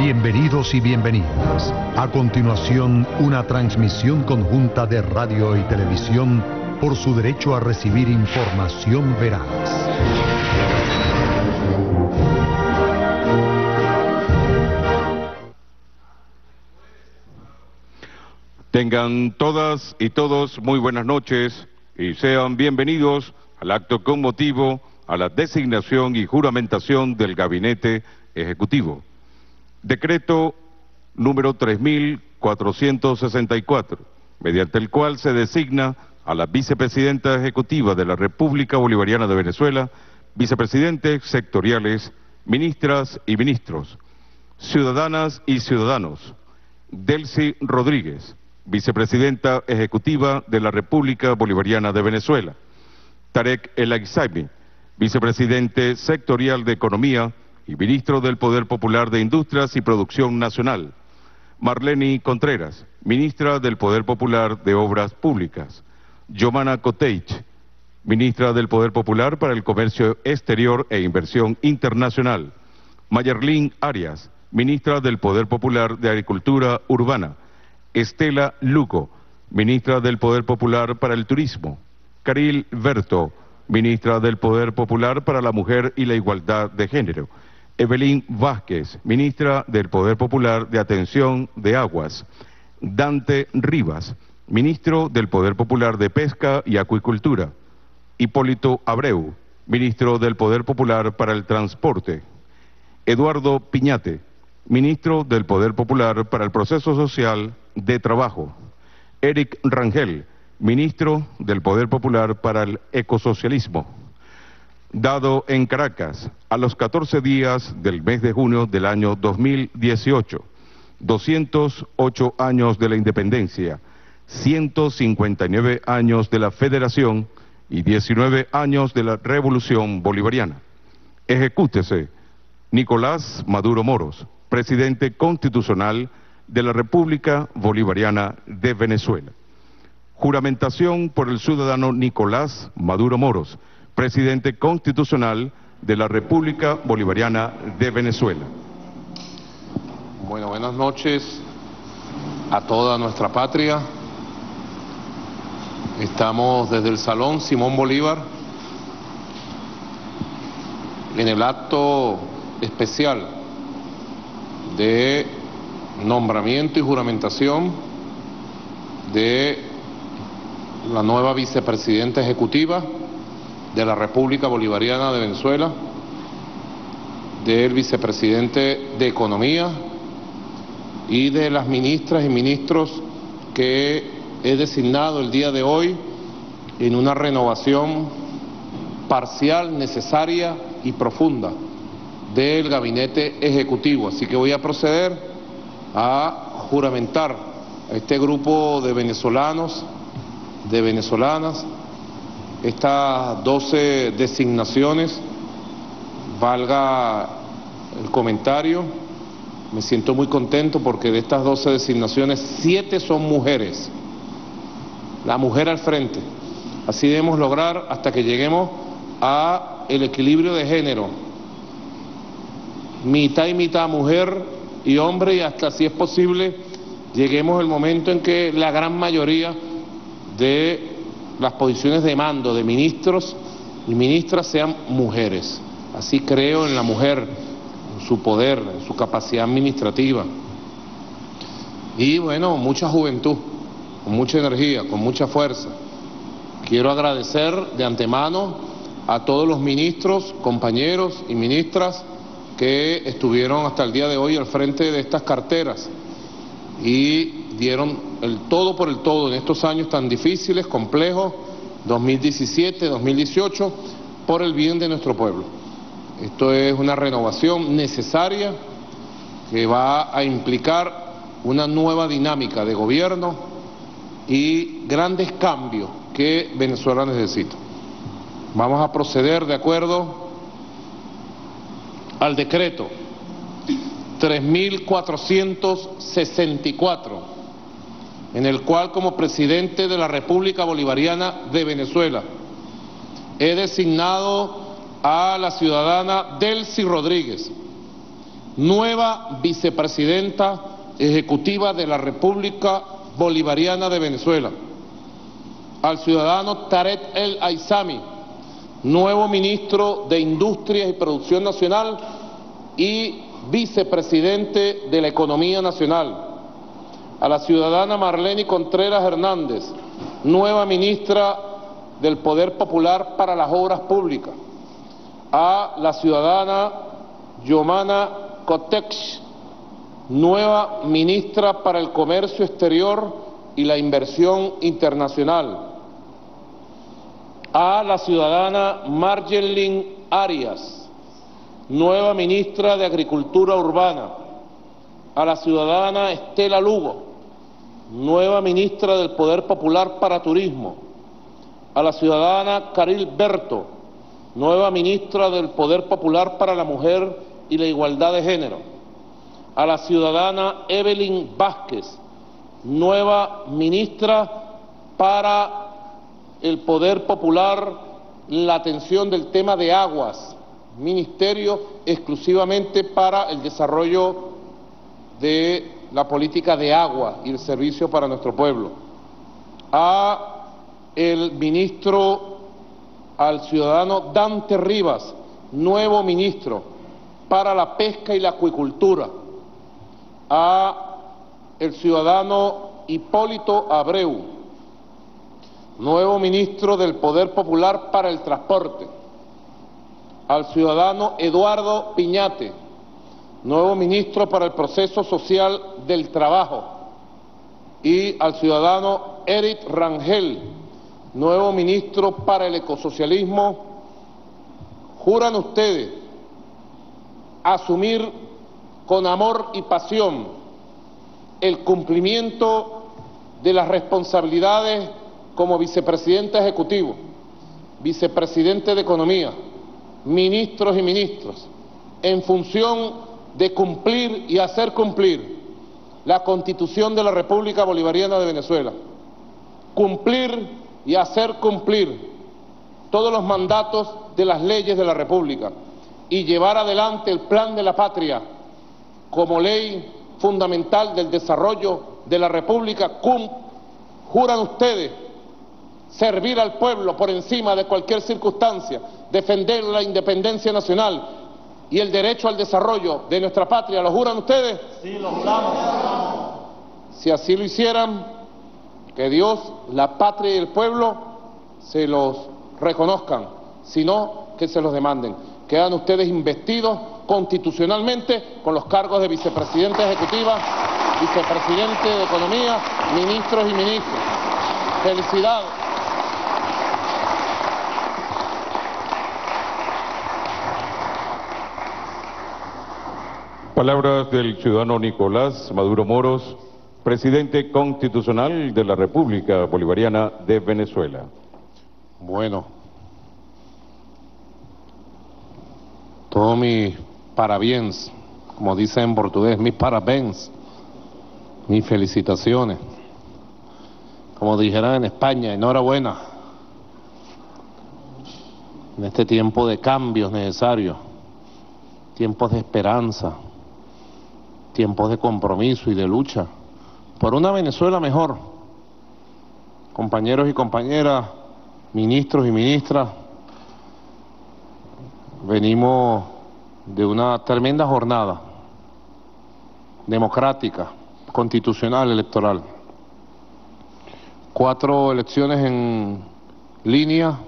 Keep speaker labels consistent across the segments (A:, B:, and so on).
A: Bienvenidos y bienvenidas. A continuación, una transmisión conjunta de radio y televisión por su derecho a recibir información veraz.
B: Tengan todas y todos muy buenas noches y sean bienvenidos al acto con motivo a la designación y juramentación del Gabinete Ejecutivo. Decreto número 3464, mediante el cual se designa a la vicepresidenta ejecutiva de la República Bolivariana de Venezuela, vicepresidentes sectoriales, ministras y ministros, ciudadanas y ciudadanos. Delcy Rodríguez, vicepresidenta ejecutiva de la República Bolivariana de Venezuela. Tarek El Aizami, vicepresidente sectorial de Economía y ministro del Poder Popular de Industrias y Producción Nacional. Marleni Contreras, ministra del Poder Popular de Obras Públicas. Yomana Koteich, ministra del Poder Popular para el Comercio Exterior e Inversión Internacional. Mayerlin Arias, ministra del Poder Popular de Agricultura Urbana. Estela Luco, ministra del Poder Popular para el Turismo. Caril Berto, ministra del Poder Popular para la Mujer y la Igualdad de Género. Evelyn Vázquez, ministra del Poder Popular de Atención de Aguas. Dante Rivas, ministro del Poder Popular de Pesca y Acuicultura. Hipólito Abreu, ministro del Poder Popular para el Transporte. Eduardo Piñate, ministro del Poder Popular para el Proceso Social de Trabajo. Eric Rangel, ministro del Poder Popular para el Ecosocialismo. Dado en Caracas, a los 14 días del mes de junio del año 2018, 208 años de la independencia, 159 años de la federación y 19 años de la revolución bolivariana. Ejecútese Nicolás Maduro Moros, presidente constitucional de la República Bolivariana de Venezuela. Juramentación por el ciudadano Nicolás Maduro Moros, presidente constitucional de la República Bolivariana de Venezuela.
C: Bueno, buenas noches a toda nuestra patria. Estamos desde el Salón Simón Bolívar en el acto especial de nombramiento y juramentación de la nueva vicepresidenta ejecutiva de la República Bolivariana de Venezuela, del vicepresidente de Economía y de las ministras y ministros que he designado el día de hoy en una renovación parcial, necesaria y profunda del gabinete ejecutivo. Así que voy a proceder a juramentar a este grupo de venezolanos, de venezolanas, estas 12 designaciones. Valga el comentario, me siento muy contento porque de estas 12 designaciones, 7 son mujeres. La mujer al frente. Así debemos lograr hasta que lleguemos a el equilibrio de género. Mitad y mitad, mujer y hombre, y hasta, si es posible, lleguemos al momento en que la gran mayoría de las posiciones de mando de ministros y ministras sean mujeres. Así creo en la mujer, en su poder, en su capacidad administrativa. Y bueno, mucha juventud, con mucha energía, con mucha fuerza. Quiero agradecer de antemano a todos los ministros, compañeros y ministras que estuvieron hasta el día de hoy al frente de estas carteras y dieron el todo por el todo en estos años tan difíciles, complejos, 2017, 2018, por el bien de nuestro pueblo. Esto es una renovación necesaria que va a implicar una nueva dinámica de gobierno y grandes cambios que Venezuela necesita. Vamos a proceder de acuerdo al decreto 3464, en el cual, como presidente de la República Bolivariana de Venezuela, he designado a la ciudadana Delcy Rodríguez nueva vicepresidenta ejecutiva de la República Bolivariana de Venezuela. Al ciudadano Tarek El Aizami, nuevo ministro de Industrias y Producción Nacional y vicepresidente de la Economía Nacional. A la ciudadana Marlene Contreras Hernández, nueva ministra del Poder Popular para las Obras Públicas. A la ciudadana Yomana Kotek, nueva ministra para el Comercio Exterior y la Inversión Internacional. A la ciudadana Marjelin Arias, nueva ministra de Agricultura Urbana. A la ciudadana Estela Lugo, nueva ministra del Poder Popular para Turismo. A la ciudadana Caril Berto, nueva ministra del Poder Popular para la Mujer y la Igualdad de Género. A la ciudadana Evelyn Vázquez, nueva ministra para el Poder Popular, la atención del tema de aguas, ministerio exclusivamente para el desarrollo de la política de agua y el servicio para nuestro pueblo. A el ministro, al ciudadano Dante Rivas, nuevo ministro para la pesca y la acuicultura. A el ciudadano Hipólito Abreu, nuevo ministro del Poder Popular para el Transporte. Al ciudadano Eduardo Piñate, nuevo ministro para el Proceso Social del Trabajo. Y al ciudadano Eric Rangel, nuevo ministro para el Ecosocialismo. ¿Juran ustedes asumir con amor y pasión el cumplimiento de las responsabilidades como vicepresidente ejecutivo, vicepresidente de Economía, ministros y ministras, en función de cumplir y hacer cumplir la Constitución de la República Bolivariana de Venezuela, cumplir y hacer cumplir todos los mandatos de las leyes de la República y llevar adelante el Plan de la Patria como ley fundamental del desarrollo de la República? ¿Juran ustedes servir al pueblo por encima de cualquier circunstancia, defender la independencia nacional y el derecho al desarrollo de nuestra patria? ¿Lo juran ustedes?
D: Sí, lo juramos.
C: Si así lo hicieran, que Dios, la patria y el pueblo se los reconozcan, si no, que se los demanden. Quedan ustedes investidos constitucionalmente con los cargos de vicepresidenta ejecutiva, vicepresidente de Economía, ministros y ministras. Felicidades.
B: Palabras del ciudadano Nicolás Maduro Moros, presidente constitucional de la República Bolivariana de Venezuela.
C: Bueno, todos mis parabéns, como dicen en portugués, mis parabéns, mis felicitaciones. Como dijeran en España, enhorabuena. En este tiempo de cambios necesarios, tiempos de esperanza, tiempos de compromiso y de lucha por una Venezuela mejor. Compañeros y compañeras, ministros y ministras, venimos de una tremenda jornada democrática, constitucional, electoral. 4 elecciones en línea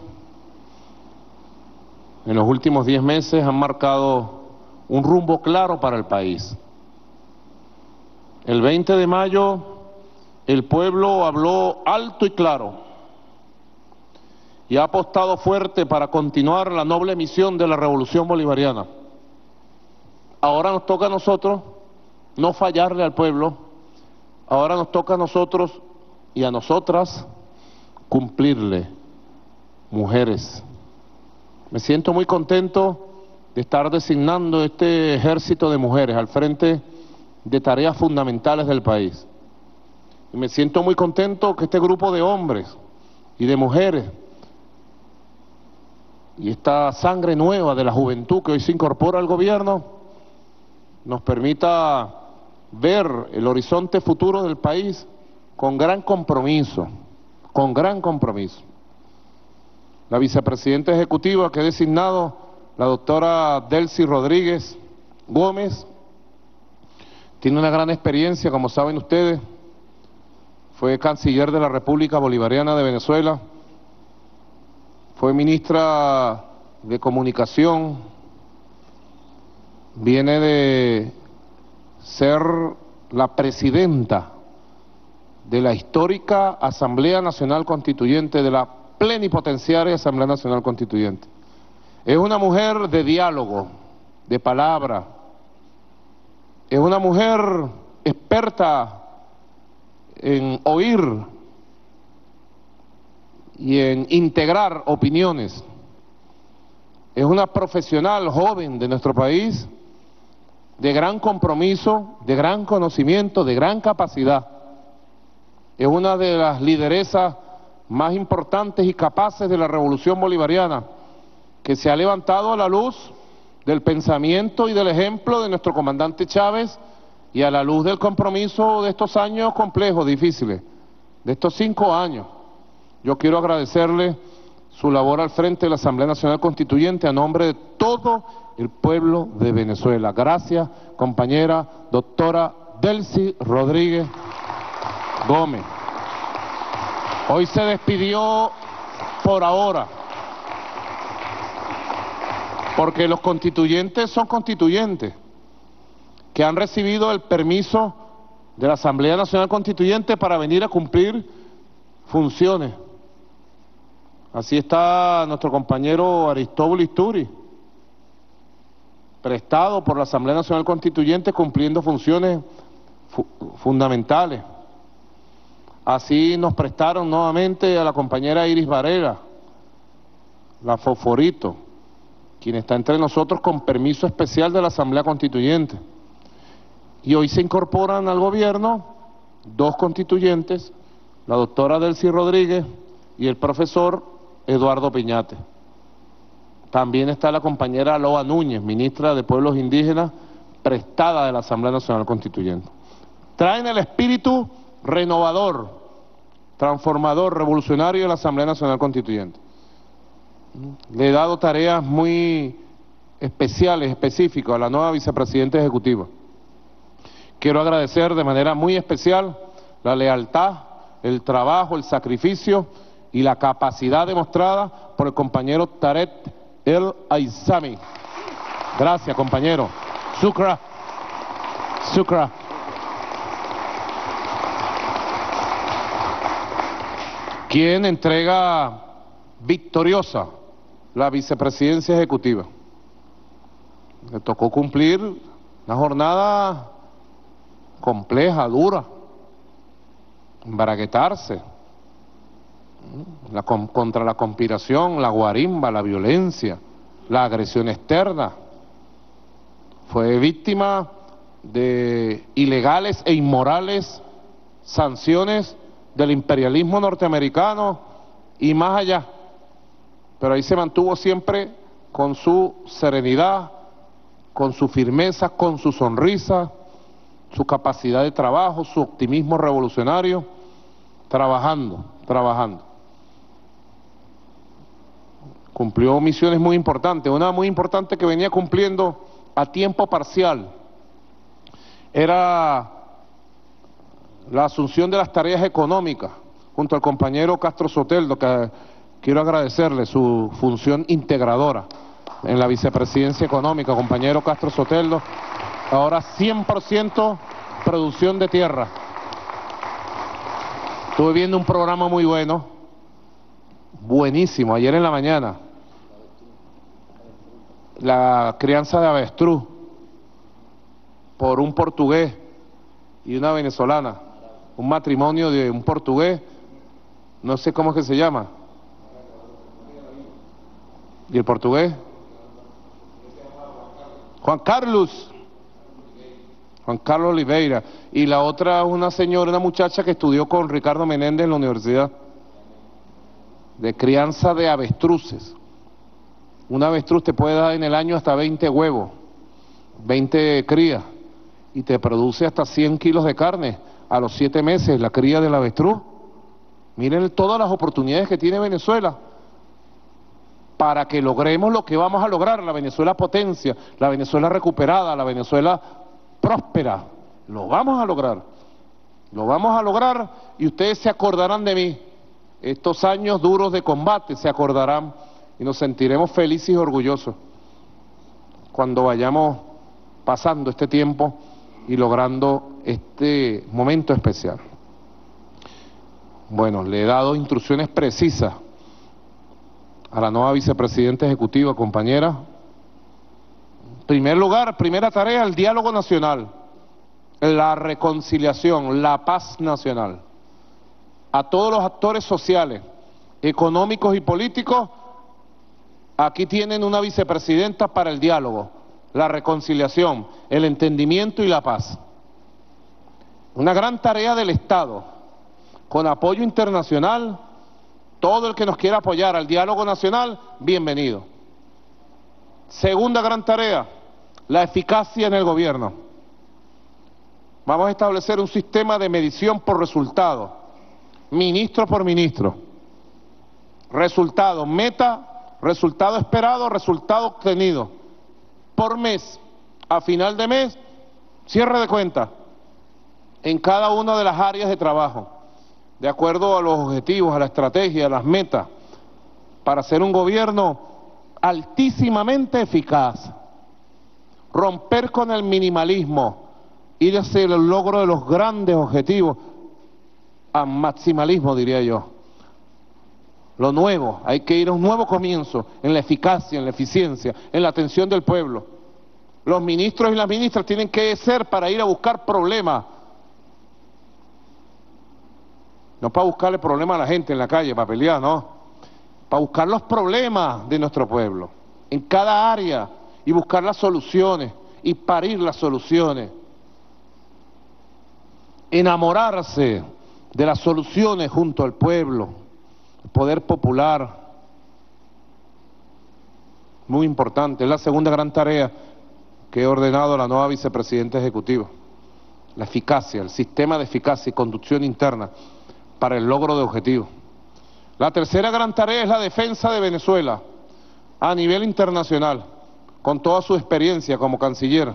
C: en los últimos 10 meses han marcado un rumbo claro para el país. El 20 de mayo el pueblo habló alto y claro y ha apostado fuerte para continuar la noble misión de la Revolución Bolivariana. Ahora nos toca a nosotros no fallarle al pueblo, ahora nos toca a nosotros y a nosotras cumplirle. Mujeres, me siento muy contento de estar designando este ejército de mujeres al frente de tareas fundamentales del país. Y me siento muy contento que este grupo de hombres y de mujeres y esta sangre nueva de la juventud que hoy se incorpora al gobierno nos permita ver el horizonte futuro del país con gran compromiso, con gran compromiso. La vicepresidenta ejecutiva que he designado, la doctora Delcy Rodríguez Gómez, tiene una gran experiencia, como saben ustedes, fue canciller de la República Bolivariana de Venezuela, fue ministra de Comunicación, viene de ser la presidenta de la histórica Asamblea Nacional Constituyente, de la plenipotenciaria Asamblea Nacional Constituyente. Es una mujer de diálogo, de palabra, es una mujer experta en oír y en integrar opiniones. Es una profesional joven de nuestro país, de gran compromiso, de gran conocimiento, de gran capacidad. Es una de las lideresas más importantes y capaces de la revolución bolivariana, que se ha levantado a la luz del pensamiento y del ejemplo de nuestro comandante Chávez y a la luz del compromiso de estos años complejos, difíciles, de estos 5 años. Yo quiero agradecerle su labor al frente de la Asamblea Nacional Constituyente a nombre de todo el pueblo de Venezuela. Gracias, compañera doctora Delcy Rodríguez Gómez. Hoy se despidió por ahora, porque los constituyentes son constituyentes, que han recibido el permiso de la Asamblea Nacional Constituyente para venir a cumplir funciones. Así está nuestro compañero Aristóbulo Isturi, prestado por la Asamblea Nacional Constituyente cumpliendo funciones fundamentales. Así nos prestaron nuevamente a la compañera Iris Varela, la Fosforito, quien está entre nosotros con permiso especial de la Asamblea Constituyente. Y hoy se incorporan al gobierno 2 constituyentes, la doctora Delcy Rodríguez y el profesor Eduardo Piñate. También está la compañera Loa Núñez, ministra de Pueblos Indígenas, prestada de la Asamblea Nacional Constituyente. Traen el espíritu renovador, transformador, revolucionario de la Asamblea Nacional Constituyente. Le he dado tareas muy especiales, específicas a la nueva vicepresidenta ejecutiva. Quiero agradecer de manera muy especial la lealtad, el trabajo, el sacrificio y la capacidad demostrada por el compañero Tarek El Aizami. Gracias, compañero. Shukra. Shukra. Quien entrega victoriosa la vicepresidencia ejecutiva. Le tocó cumplir una jornada compleja, dura, embaraguetarse contra la conspiración, la guarimba, la violencia, la agresión externa. Fue víctima de ilegales e inmorales sanciones del imperialismo norteamericano y más allá, pero ahí se mantuvo siempre con su serenidad, con su firmeza, con su sonrisa, su capacidad de trabajo, su optimismo revolucionario, trabajando. Cumplió misiones muy importantes. Una muy importante que venía cumpliendo a tiempo parcial era la asunción de las tareas económicas junto al compañero Castro Soteldo, que quiero agradecerle su función integradora en la vicepresidencia económica. Compañero Castro Soteldo, ahora 100% producción de tierra. Estuve viendo un programa muy bueno, buenísimo, ayer en la mañana, la crianza de avestruz por un portugués y una venezolana, un matrimonio de un portugués, no sé cómo es que se llama, y el portugués, Juan Carlos Oliveira, y la otra una señora, una muchacha que estudió con Ricardo Menéndez en la universidad, de crianza de avestruces. Una avestruz te puede dar en el año hasta 20 huevos, 20 crías. y te produce hasta 100 kilos de carne a los 7 meses, la cría del avestruz. Miren todas las oportunidades que tiene Venezuela para que logremos lo que vamos a lograr, la Venezuela potencia, la Venezuela recuperada, la Venezuela próspera. Lo vamos a lograr. Lo vamos a lograr y ustedes se acordarán de mí. Estos años duros de combate se acordarán y nos sentiremos felices y orgullosos cuando vayamos pasando este tiempo y logrando este momento especial. Bueno, le he dado instrucciones precisas a la nueva vicepresidenta ejecutiva, compañera. En primer lugar, primera tarea, el diálogo nacional, la reconciliación, la paz nacional. A todos los actores sociales, económicos y políticos, aquí tienen una vicepresidenta para el diálogo, la reconciliación, el entendimiento y la paz. Una gran tarea del Estado, con apoyo internacional. Todo el que nos quiera apoyar al diálogo nacional, bienvenido. Segunda gran tarea, la eficacia en el gobierno. Vamos a establecer un sistema de medición por resultado, ministro por ministro. Resultado, meta, resultado esperado, resultado obtenido. Por mes, a final de mes, cierre de cuenta en cada una de las áreas de trabajo, de acuerdo a los objetivos, a la estrategia, a las metas, para hacer un gobierno altísimamente eficaz. Romper con el minimalismo, ir hacia el logro de los grandes objetivos, a maximalismo diría yo. Lo nuevo, hay que ir a un nuevo comienzo en la eficacia, en la eficiencia, en la atención del pueblo. Los ministros y las ministras tienen que ser para ir a buscar problemas, no para buscarle problemas a la gente en la calle, para pelear, no. Para buscar los problemas de nuestro pueblo, en cada área, y buscar las soluciones, y parir las soluciones. Enamorarse de las soluciones junto al pueblo, el poder popular. Muy importante, es la segunda gran tarea que he ordenado a la nueva vicepresidenta ejecutiva. La eficacia, el sistema de eficacia y conducción interna para el logro de objetivos. La tercera gran tarea es la defensa de Venezuela a nivel internacional, con toda su experiencia como canciller.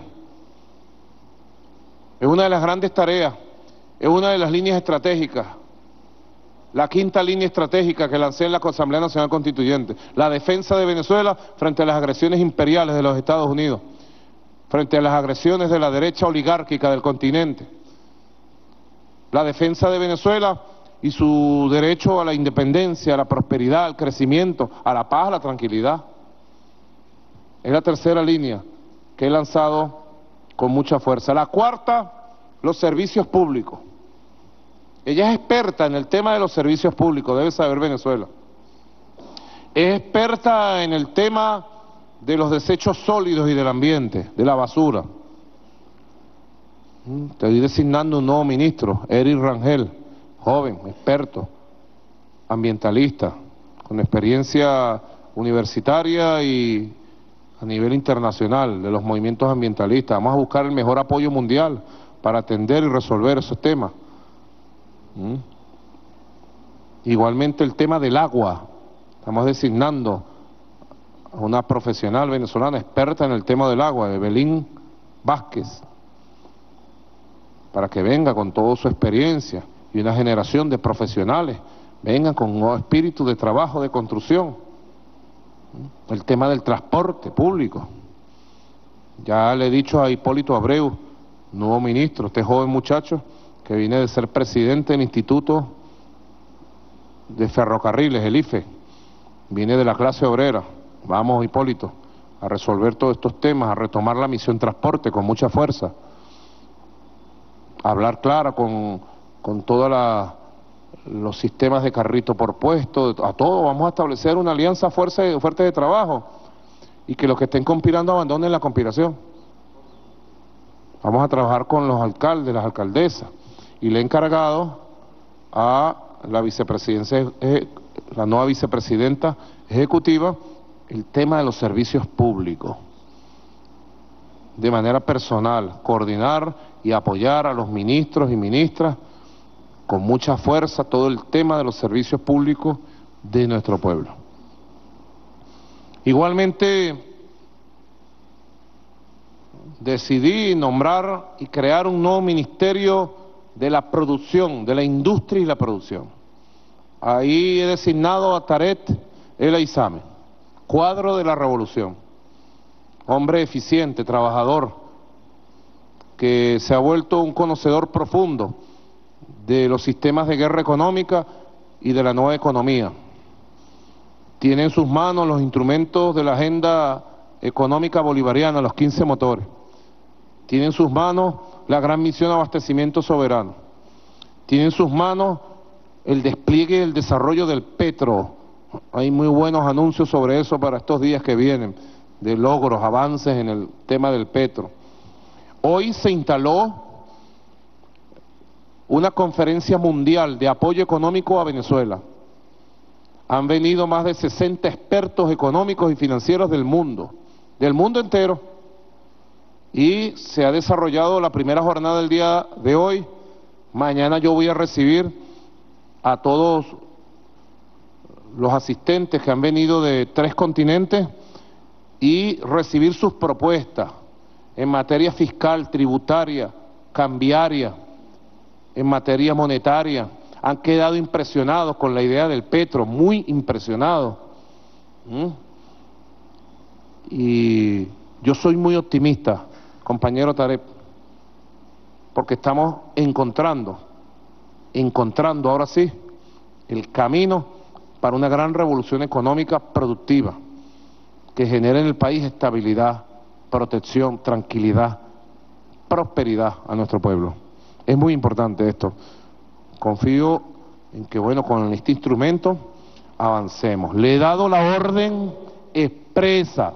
C: Es una de las grandes tareas, es una de las líneas estratégicas, la quinta línea estratégica que lancé en la Asamblea Nacional Constituyente, la defensa de Venezuela frente a las agresiones imperiales de los Estados Unidos, frente a las agresiones de la derecha oligárquica del continente, la defensa de Venezuela y su derecho a la independencia, a la prosperidad, al crecimiento, a la paz, a la tranquilidad. Es la tercera línea que he lanzado con mucha fuerza. La cuarta, los servicios públicos. Ella es experta en el tema de los servicios públicos, debe saber Venezuela. Es experta en el tema de los desechos sólidos y del ambiente, de la basura. Estoy designando un nuevo ministro, Eric Rangel, joven, experto, ambientalista, con experiencia universitaria y a nivel internacional de los movimientos ambientalistas. Vamos a buscar el mejor apoyo mundial para atender y resolver esos temas. Igualmente el tema del agua. Estamos designando a una profesional venezolana experta en el tema del agua, Evelyn Vázquez, para que venga con toda su experiencia y una generación de profesionales vengan con un nuevo espíritu de trabajo, de construcción. El tema del transporte público. Ya le he dicho a Hipólito Abreu, nuevo ministro, este joven muchacho que viene de ser presidente del Instituto de Ferrocarriles, el IFE, viene de la clase obrera. Vamos, Hipólito, a resolver todos estos temas, a retomar la misión transporte con mucha fuerza, a hablar clara con todos los sistemas de carrito por puesto, a todo. Vamos a establecer una alianza fuerte de trabajo y que los que estén conspirando abandonen la conspiración. Vamos a trabajar con los alcaldes, las alcaldesas, y le he encargado a la vicepresidencia, la nueva vicepresidenta ejecutiva, el tema de los servicios públicos. de manera personal, coordinar y apoyar a los ministros y ministras con mucha fuerza todo el tema de los servicios públicos de nuestro pueblo. Igualmente, decidí nombrar y crear un nuevo ministerio de la producción, de la industria y la producción. Ahí he designado a Tarek El Aizame, cuadro de la revolución, hombre eficiente, trabajador, que se ha vuelto un conocedor profundo de los sistemas de guerra económica y de la nueva economía. Tiene en sus manos los instrumentos de la agenda económica bolivariana, los 15 motores. Tiene en sus manos la gran misión de abastecimiento soberano. Tiene en sus manos el despliegue y el desarrollo del petro. Hay muy buenos anuncios sobre eso para estos días que vienen, de logros, avances en el tema del petro. Hoy se instaló una conferencia mundial de apoyo económico a Venezuela. Han venido más de 60 expertos económicos y financieros del mundo entero, y se ha desarrollado la primera jornada del día de hoy. Mañana yo voy a recibir a todos los asistentes que han venido de 3 continentes y recibir sus propuestas en materia fiscal, tributaria, cambiaria, en materia monetaria. Han quedado impresionados con la idea del petro, muy impresionados. Y yo soy muy optimista, compañero Tarek, porque estamos encontrando ahora sí el camino para una gran revolución económica productiva que genere en el país estabilidad, protección, tranquilidad, prosperidad a nuestro pueblo. Es muy importante esto. Confío en que, bueno, con este instrumento avancemos. Le he dado la orden expresa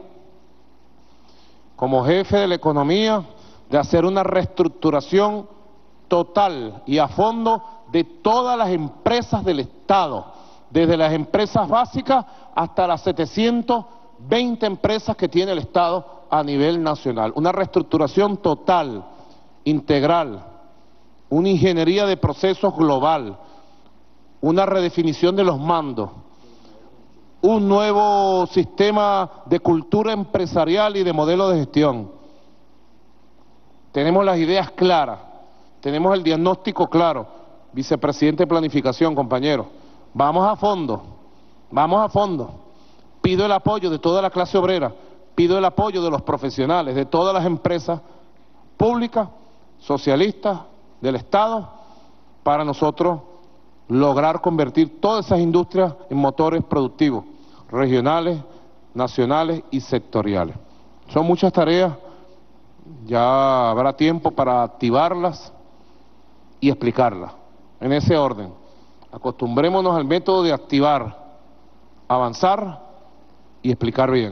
C: como jefe de la economía de hacer una reestructuración total y a fondo de todas las empresas del Estado, desde las empresas básicas hasta las 720 empresas que tiene el Estado a nivel nacional. Una reestructuración total, integral, una ingeniería de procesos global, una redefinición de los mandos, un nuevo sistema de cultura empresarial y de modelo de gestión. Tenemos las ideas claras, tenemos el diagnóstico claro. Vicepresidente de Planificación, compañero, vamos a fondo, vamos a fondo. Pido el apoyo de toda la clase obrera, pido el apoyo de los profesionales, de todas las empresas públicas, socialistas, del Estado, para nosotros lograr convertir todas esas industrias en motores productivos, regionales, nacionales y sectoriales. Son muchas tareas, ya habrá tiempo para activarlas y explicarlas. En ese orden, acostumbrémonos al método de activar, avanzar y explicar bien,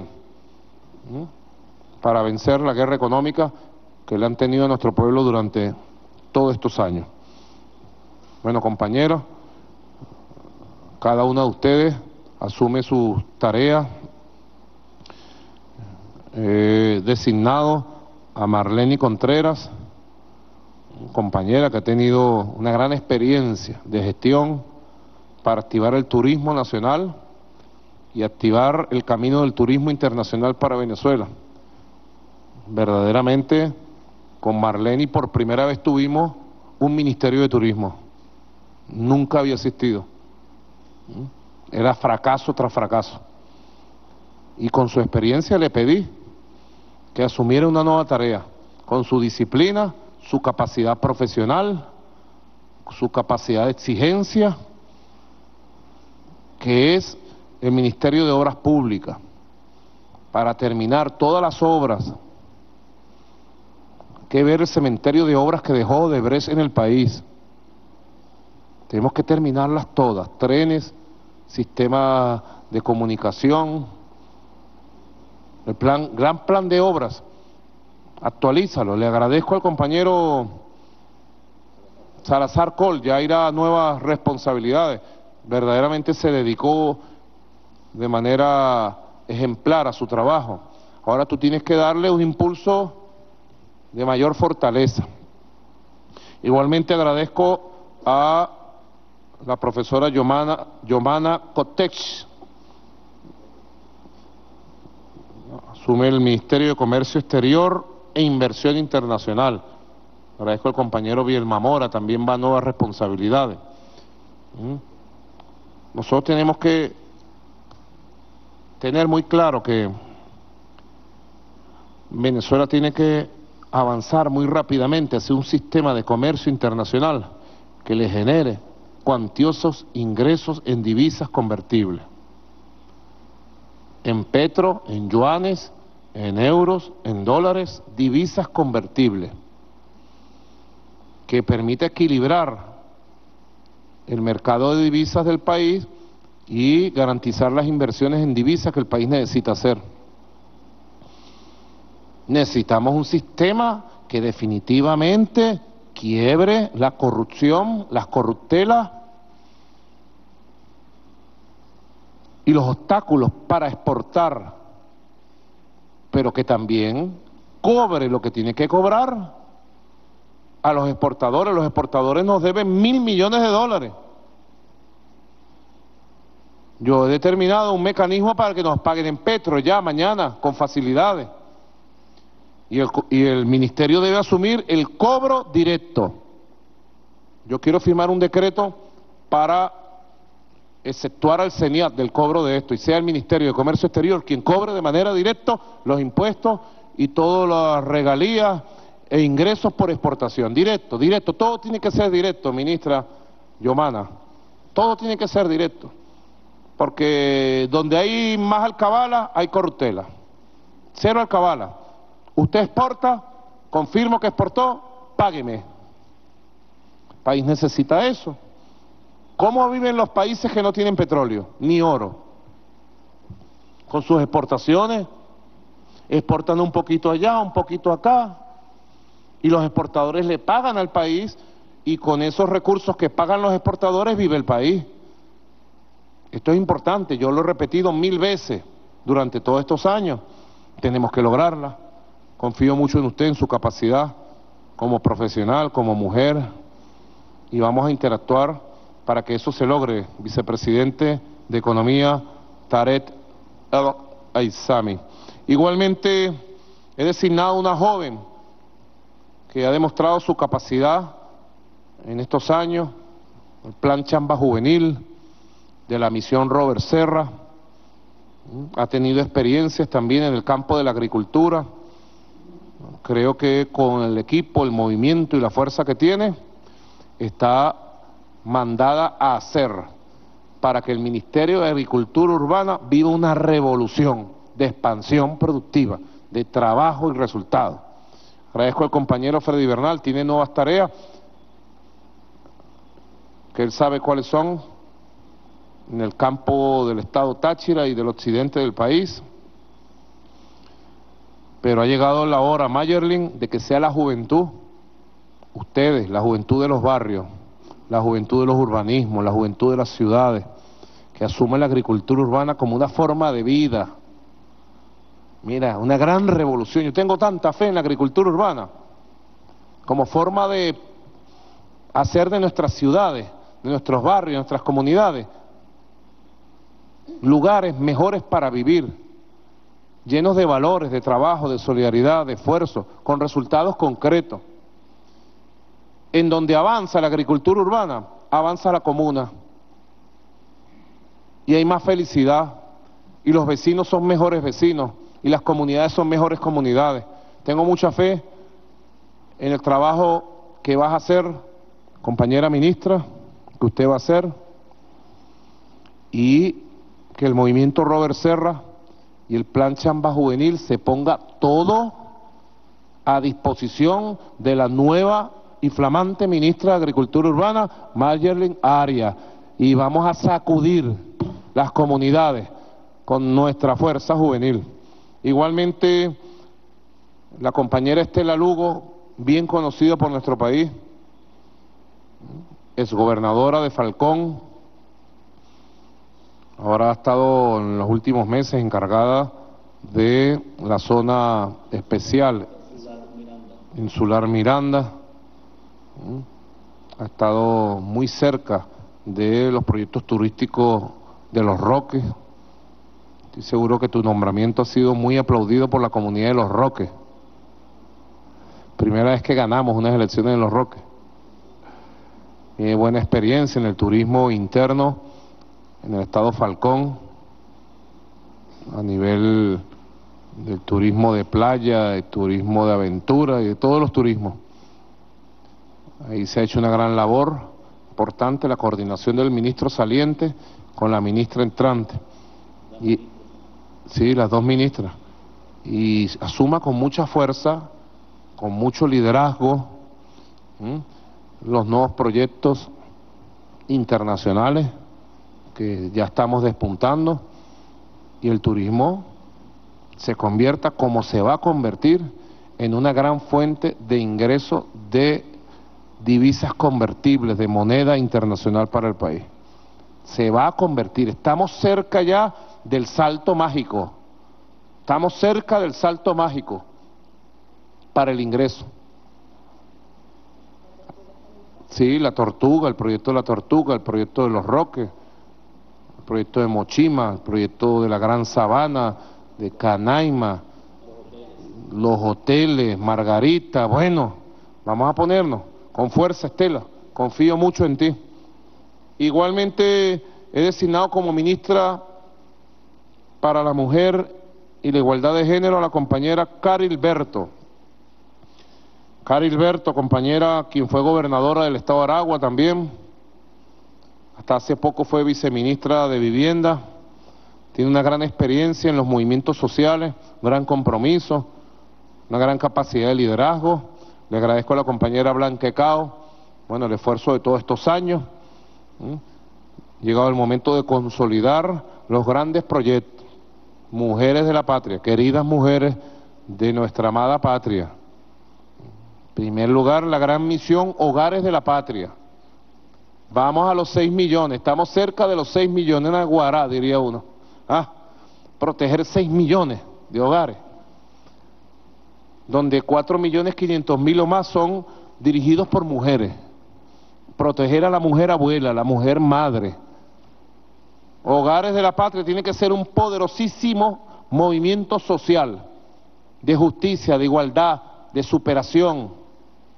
C: para vencer la guerra económica que le han tenido a nuestro pueblo durante todos estos años. Bueno, compañeros, cada uno de ustedes asume sus tareas. He designado a Marlene Contreras, compañera que ha tenido una gran experiencia de gestión para activar el turismo nacional y activar el camino del turismo internacional para Venezuela. Verdaderamente, con Marlene por primera vez tuvimos un Ministerio de Turismo. Nunca había existido. Era fracaso tras fracaso. Y con su experiencia le pedí que asumiera una nueva tarea, con su disciplina, su capacidad profesional, su capacidad de exigencia, que es el Ministerio de Obras Públicas, para terminar todas las obras. Que ver el cementerio de obras que dejó Odebrecht en el país. Tenemos que terminarlas todas, trenes, sistema de comunicación, el gran plan de obras, actualízalo. Le agradezco al compañero Salazar Col, ya irá a nuevas responsabilidades, verdaderamente se dedicó de manera ejemplar a su trabajo. Ahora tú tienes que darle un impulso de mayor fortaleza. Igualmente agradezco a la profesora Yomana Kotech, asume el Ministerio de Comercio Exterior e Inversión Internacional. Agradezco al compañero Bielma Mora, también va a nuevas responsabilidades. Nosotros tenemos que tener muy claro que Venezuela tiene que avanzar muy rápidamente hacia un sistema de comercio internacional que le genere cuantiosos ingresos en divisas convertibles, en petro, en yuanes, en euros, en dólares, divisas convertibles, que permita equilibrar el mercado de divisas del país y garantizar las inversiones en divisas que el país necesita hacer. Necesitamos un sistema que definitivamente quiebre la corrupción, las corruptelas y los obstáculos para exportar, pero que también cobre lo que tiene que cobrar a los exportadores. Los exportadores nos deben $1.000 millones. Yo he determinado un mecanismo para que nos paguen en petro ya mañana con facilidades. Y el ministerio debe asumir el cobro directo. Yo quiero firmar un decreto para exceptuar al CENIAT del cobro de esto y sea el Ministerio de Comercio Exterior quien cobre de manera directa los impuestos y todas las regalías e ingresos por exportación. Directo, todo tiene que ser directo, ministra Yomana. Todo tiene que ser directo. Porque donde hay más alcabala, hay corruptela. Cero alcabala. Usted exporta, confirmo que exportó, págueme. El país necesita eso. ¿Cómo viven los países que no tienen petróleo ni oro? Con sus exportaciones, exportan un poquito allá, un poquito acá, y los exportadores le pagan al país, y con esos recursos que pagan los exportadores vive el país. Esto es importante, yo lo he repetido 1000 veces durante todos estos años. Tenemos que lograrla. Confío mucho en usted, en su capacidad como profesional, como mujer, y vamos a interactuar para que eso se logre. Vicepresidente de Economía, Tarek El Aissami. Igualmente, he designado una joven que ha demostrado su capacidad en estos años, el Plan Chamba Juvenil de la misión Robert Serra. Ha tenido experiencias también en el campo de la agricultura. Creo que con el equipo, el movimiento y la fuerza que tiene, está mandada a hacer para que el Ministerio de Agricultura Urbana viva una revolución de expansión productiva, de trabajo y resultados. Agradezco al compañero Freddy Bernal, tiene nuevas tareas, que él sabe cuáles son, en el campo del estado Táchira y del occidente del país. Pero ha llegado la hora, Mayerlin, de que sea la juventud, ustedes, la juventud de los barrios, la juventud de los urbanismos, la juventud de las ciudades, que asume la agricultura urbana como una forma de vida. Mira, una gran revolución. Yo tengo tanta fe en la agricultura urbana como forma de hacer de nuestras ciudades, de nuestros barrios, de nuestras comunidades, lugares mejores para vivir, llenos de valores, de trabajo, de solidaridad, de esfuerzo, con resultados concretos. En donde avanza la agricultura urbana, avanza la comuna. Y hay más felicidad, y los vecinos son mejores vecinos, y las comunidades son mejores comunidades. Tengo mucha fe en el trabajo que vas a hacer, compañera ministra, que usted va a hacer, y que el movimiento Robert Serra y el Plan Chamba Juvenil se ponga todo a disposición de la nueva y flamante ministra de Agricultura Urbana, Mayerlin Arias, y vamos a sacudir las comunidades con nuestra fuerza juvenil. Igualmente, la compañera Estela Lugo, bien conocida por nuestro país, exgobernadora de Falcón, ahora ha estado en los últimos meses encargada de la zona especial insular Miranda, ha estado muy cerca de los proyectos turísticos de Los Roques. Estoy seguro que tu nombramiento ha sido muy aplaudido por la comunidad de Los Roques. Primera vez que ganamos unas elecciones en Los Roques. Tiene buena experiencia en el turismo interno, en el estado Falcón, a nivel del turismo de playa, del turismo de aventura y de todos los turismos. Ahí se ha hecho una gran labor importante, la coordinación del ministro saliente con la ministra entrante. Y sí, las dos ministras. Y asuma con mucha fuerza, con mucho liderazgo, los nuevos proyectos internacionales que ya estamos despuntando, y el turismo se convierta, como se va a convertir, en una gran fuente de ingreso de divisas convertibles, de moneda internacional para el país. Se va a convertir, estamos cerca ya del salto mágico, estamos cerca del salto mágico para el ingreso. Sí, la Tortuga, el proyecto de la Tortuga, el proyecto de Los Roques, el proyecto de Mochima, el proyecto de la Gran Sabana, de Canaima, los hoteles, Margarita. Bueno, vamos a ponernos con fuerza, Estela, confío mucho en ti. Igualmente he designado como ministra para la Mujer y la Igualdad de Género a la compañera Caril Berto. Caril Berto, compañera, quien fue gobernadora del estado de Aragua también, hasta hace poco fue viceministra de Vivienda, tiene una gran experiencia en los movimientos sociales, un gran compromiso, una gran capacidad de liderazgo. Le agradezco a la compañera Blanca Cao, bueno, el esfuerzo de todos estos años. Llegado el momento de consolidar los grandes proyectos. Mujeres de la patria, queridas mujeres de nuestra amada patria. En primer lugar, la gran misión Hogares de la Patria. Vamos a los 6 millones, estamos cerca de los 6 millones, en Aguará, diría uno. Proteger 6 millones de hogares, donde 4.500.000 o más son dirigidos por mujeres. Proteger a la mujer abuela, a la mujer madre. Hogares de la Patria tiene que ser un poderosísimo movimiento social, de justicia, de igualdad, de superación,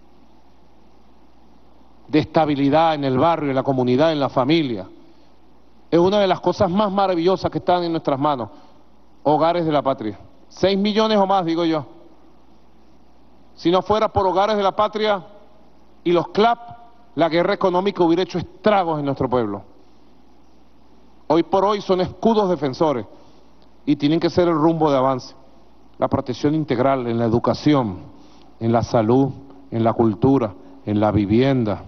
C: de estabilidad en el barrio, en la comunidad, en la familia. Es una de las cosas más maravillosas que están en nuestras manos. Hogares de la Patria. 6 millones o más, digo yo. Si no fuera por Hogares de la Patria y los CLAP, la guerra económica hubiera hecho estragos en nuestro pueblo. Hoy por hoy son escudos defensores y tienen que ser el rumbo de avance. La protección integral en la educación, en la salud, en la cultura, en la vivienda,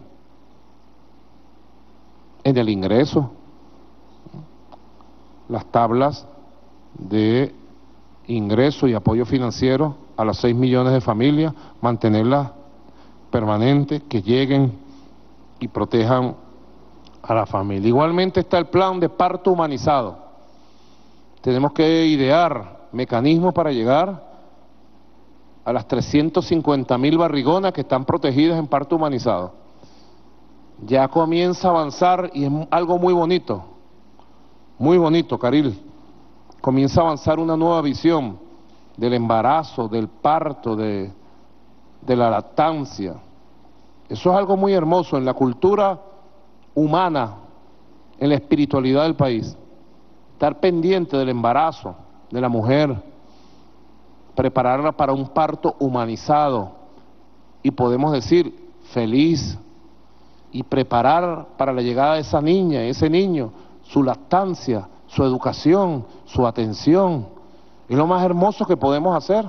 C: en el ingreso, las tablas de ingreso y apoyo financiero a las 6 millones de familias, mantenerlas permanentes, que lleguen y protejan a la familia. Igualmente está el plan de parto humanizado. Tenemos que idear mecanismos para llegar a las 350.000 barrigonas que están protegidas en parto humanizado. Ya comienza a avanzar y es algo muy bonito, Caril. Comienza a avanzar una nueva visión del embarazo, del parto, de la lactancia. Eso es algo muy hermoso en la cultura humana, en la espiritualidad del país. Estar pendiente del embarazo de la mujer, prepararla para un parto humanizado y podemos decir feliz, y preparar para la llegada de esa niña, ese niño, su lactancia, su educación, su atención. Es lo más hermoso que podemos hacer.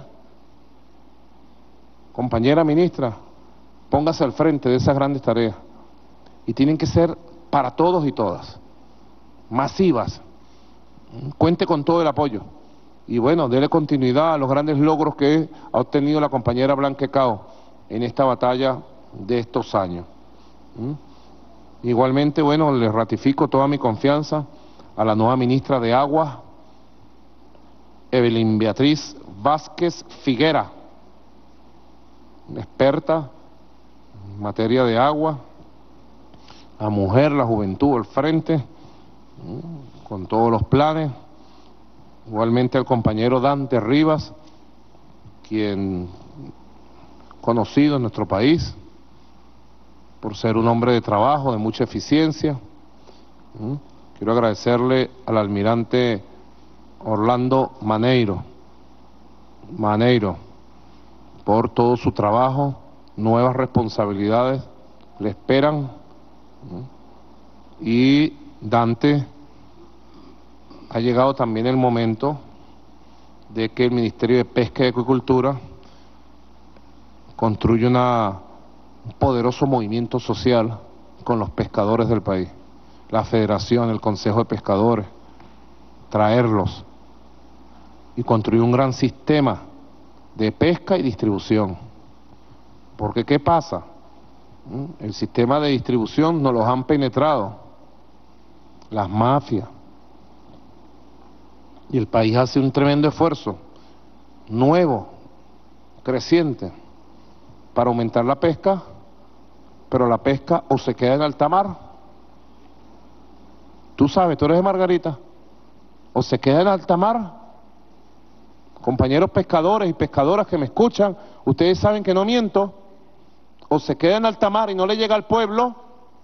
C: Compañera ministra, póngase al frente de esas grandes tareas. Y tienen que ser para todos y todas, masivas. Cuente con todo el apoyo. Y bueno, dele continuidad a los grandes logros que ha obtenido la compañera Blanca Cao en esta batalla de estos años. Igualmente, bueno, le ratifico toda mi confianza a la nueva ministra de Aguas, Evelyn Beatriz Vázquez Figuera. experta en materia de agua, la mujer, la juventud al frente, con todos los planes. Igualmente el compañero Dante Rivas, quien conocido en nuestro país por ser un hombre de trabajo, de mucha eficiencia. Quiero agradecerle al almirante Orlando Maneiro por todo su trabajo, nuevas responsabilidades le esperan. Y Dante, ha llegado también el momento de que el Ministerio de Pesca y Acuicultura construya un poderoso movimiento social con los pescadores del país, la Federación, el Consejo de Pescadores, traerlos y construir un gran sistema de pesca y distribución. Porque ¿qué pasa? El sistema de distribución nos los han penetrado las mafias, y el país hace un tremendo esfuerzo nuevo, creciente, para aumentar la pesca, pero la pesca o se queda en alta mar, tú sabes, tú eres de Margarita, o se queda en alta mar. Compañeros pescadores y pescadoras que me escuchan, ustedes saben que no miento, o se queda en alta mar y no le llega al pueblo,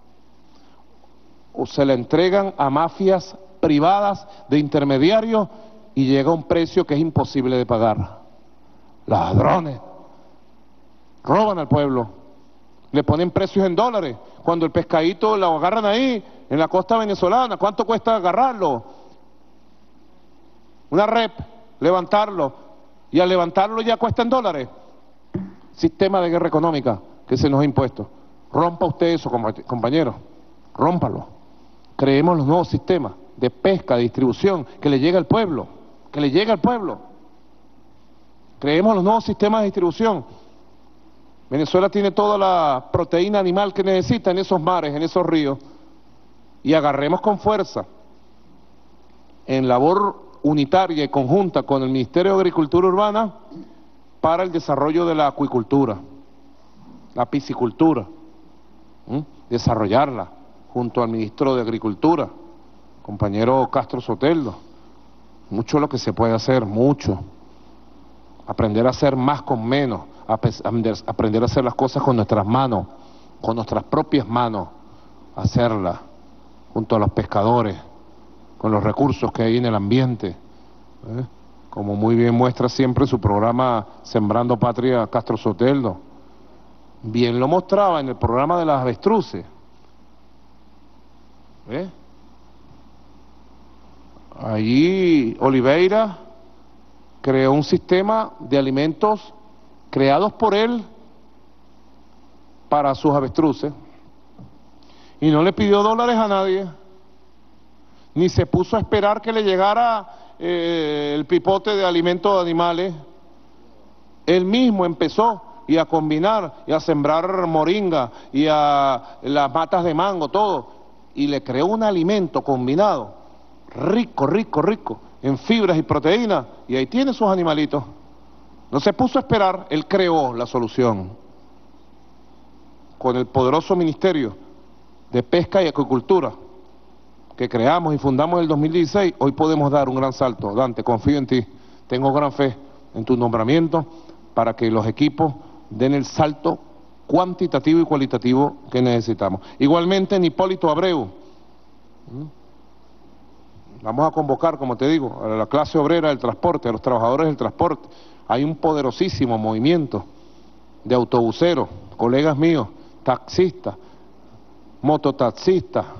C: o se le entregan a mafias privadas de intermediarios y llega a un precio que es imposible de pagar. Ladrones, roban al pueblo, le ponen precios en dólares, cuando el pescadito lo agarran ahí, en la costa venezolana, ¿cuánto cuesta agarrarlo? Una rep, levantarlo, y al levantarlo ya cuesta en dólares. Sistema de guerra económica que se nos ha impuesto. Rompa usted eso, compañero, rómpalo. Creemos los nuevos sistemas de pesca, de distribución, que le llegue al pueblo, que le llegue al pueblo. Creemos los nuevos sistemas de distribución. Venezuela tiene toda la proteína animal que necesita en esos mares, en esos ríos, y agarremos con fuerza, en labor unitaria y conjunta con el Ministerio de Agricultura Urbana, para el desarrollo de la acuicultura, la piscicultura, desarrollarla junto al Ministro de Agricultura, compañero Castro Soteldo. Mucho lo que se puede hacer, mucho. Aprender a hacer más con menos, aprender a hacer las cosas con nuestras manos, con nuestras propias manos, hacerlas junto a los pescadores, con los recursos que hay en el ambiente, como muy bien muestra siempre su programa Sembrando Patria Castro Soteldo. Bien lo mostraba en el programa de las avestruces. Allí Oliveira creó un sistema de alimentos creados por él para sus avestruces y no le pidió dólares a nadie, ni se puso a esperar que le llegara el pipote de alimentos de animales. Él mismo empezó y a combinar y a sembrar moringa y a las matas de mango, todo, y le creó un alimento combinado rico en fibras y proteínas, y ahí tiene sus animalitos. No se puso a esperar, él creó la solución. Con el poderoso Ministerio de Pesca y Acuicultura que creamos y fundamos en el 2016, hoy podemos dar un gran salto. Dante, confío en ti, tengo gran fe en tu nombramiento para que los equipos den el salto cuantitativo y cualitativo que necesitamos. Igualmente en Hipólito Abreu, vamos a convocar, como te digo, a la clase obrera del transporte, a los trabajadores del transporte. Hay un poderosísimo movimiento de autobuseros, colegas míos, taxistas, mototaxistas,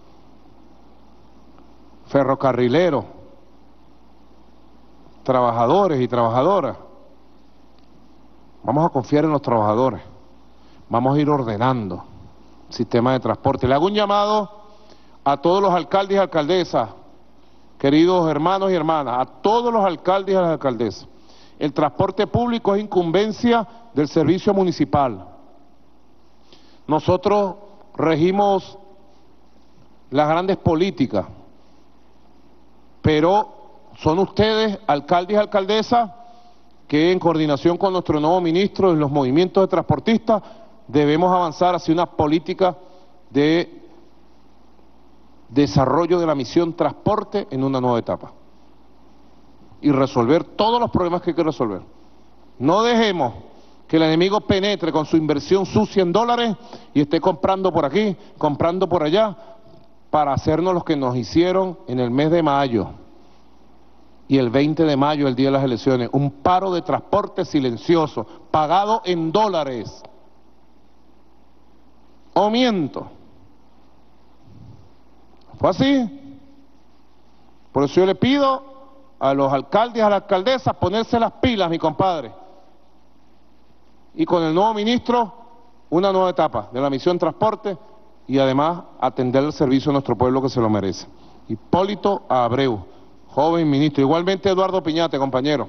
C: ferrocarrileros, trabajadores y trabajadoras. Vamos a confiar en los trabajadores, vamos a ir ordenando el sistema de transporte. Le hago un llamado a todos los alcaldes y alcaldesas, queridos hermanos y hermanas, a todos los alcaldes y a las alcaldesas. El transporte público es incumbencia del servicio municipal. Nosotros regimos las grandes políticas, pero son ustedes, alcaldes y alcaldesas, que en coordinación con nuestro nuevo ministro y los movimientos de transportistas debemos avanzar hacia una política de desarrollo de la misión transporte en una nueva etapa y resolver todos los problemas que hay que resolver. No dejemos que el enemigo penetre con su inversión sucia en dólares y esté comprando por aquí, comprando por allá, para hacernos los que nos hicieron en el mes de mayo y el 20 de mayo, el día de las elecciones, un paro de transporte silencioso, pagado en dólares. ¿O miento? Fue así. Por eso yo le pido a los alcaldes y a las alcaldesas ponerse las pilas, mi compadre. Y con el nuevo ministro, una nueva etapa de la misión transporte y además atender el servicio a nuestro pueblo que se lo merece. Hipólito Abreu, joven ministro. Igualmente Eduardo Piñate, compañero.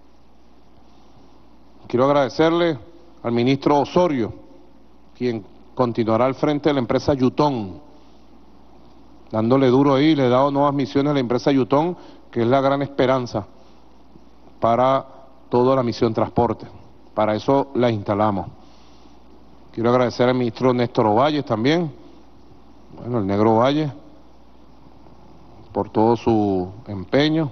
C: Quiero agradecerle al ministro Osorio, quien continuará al frente de la empresa Yutón, dándole duro ahí, le he dado nuevas misiones a la empresa Yutón, que es la gran esperanza para toda la misión transporte. Para eso la instalamos. Quiero agradecer al ministro Néstor Ovalle también, bueno, el negro Valle, por todo su empeño.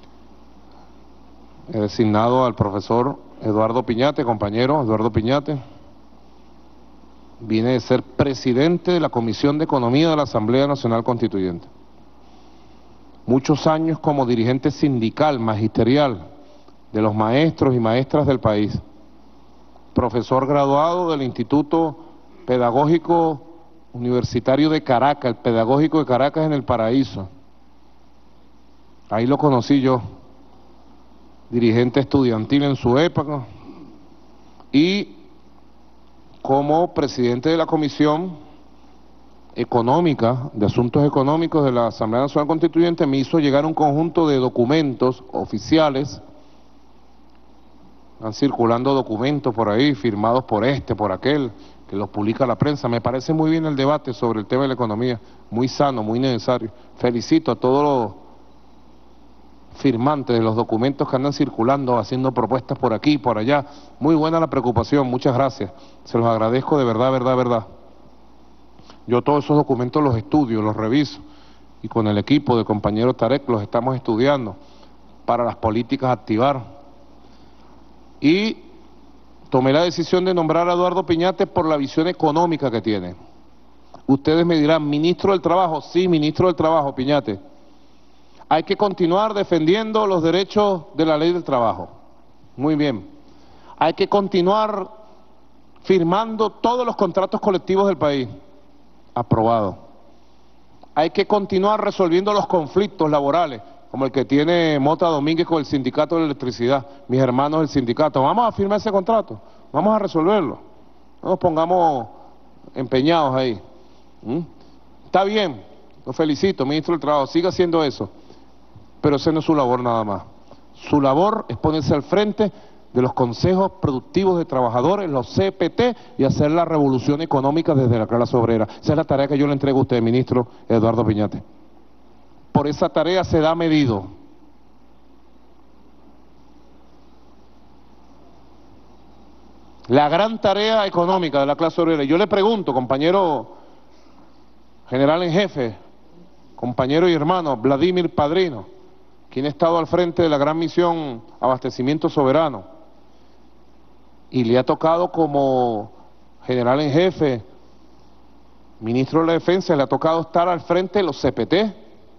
C: He designado al profesor Eduardo Piñate, compañero Eduardo Piñate. Viene de ser presidente de la Comisión de Economía de la Asamblea Nacional Constituyente. Muchos años como dirigente sindical, magisterial, de los maestros y maestras del país. Profesor graduado del Instituto Pedagógico Universitario de Caracas, el Pedagógico de Caracas en El Paraíso. Ahí lo conocí yo, dirigente estudiantil en su época, y como presidente de la Comisión Económica, de Asuntos Económicos de la Asamblea Nacional Constituyente, me hizo llegar un conjunto de documentos oficiales. Están circulando documentos por ahí, firmados por este, por aquel, que los publica la prensa. Me parece muy bien el debate sobre el tema de la economía, muy sano, muy necesario. Felicito a todos los firmantes de los documentos que andan circulando, haciendo propuestas por aquí y por allá. Muy buena la preocupación, muchas gracias. Se los agradezco de verdad, verdad, verdad. Yo todos esos documentos los estudio, los reviso, y con el equipo del compañero Tarek los estamos estudiando para las políticas a activar. Y tomé la decisión de nombrar a Eduardo Piñate por la visión económica que tiene. Ustedes me dirán, ¿ministro del Trabajo? Sí, ministro del Trabajo, Piñate. Hay que continuar defendiendo los derechos de la ley del trabajo. Muy bien. Hay que continuar firmando todos los contratos colectivos del país. Aprobado. Hay que continuar resolviendo los conflictos laborales, como el que tiene Mota Domínguez con el sindicato de electricidad, mis hermanos del sindicato. Vamos a firmar ese contrato, vamos a resolverlo. No nos pongamos empeñados ahí. Está bien, lo felicito, ministro del Trabajo, siga haciendo eso. Pero esa no es su labor nada más. Su labor es ponerse al frente de los consejos productivos de trabajadores, los CPT, y hacer la revolución económica desde la clase obrera. Esa es la tarea que yo le entrego a usted, ministro Eduardo Piñate. Por esa tarea se da medido. La gran tarea económica de la clase obrera. Yo le pregunto, compañero general en jefe, compañero y hermano Vladimir Padrino, quien ha estado al frente de la gran misión Abastecimiento Soberano, y le ha tocado como general en jefe, ministro de la Defensa, le ha tocado estar al frente de los CPT.